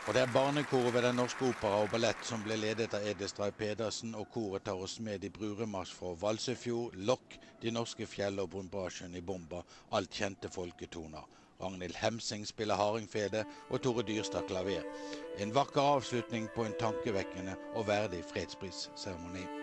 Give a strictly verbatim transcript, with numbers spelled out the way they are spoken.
Og det er barnekoret ved Den Norske Opera og Ballett som ble ledet av Edil Stray Pedersen, og koret tar oss med i Bruremarsj fra Valsøyfjord, Lokk, De norske fjell og Brunbasjen i bomba, alt kjente folketoner. Ragnhild Hemsing spiller hardingfele og Tore Dyrstad klaver. En vakker avslutning på en tankevekkende og verdig fredsprisseremoni.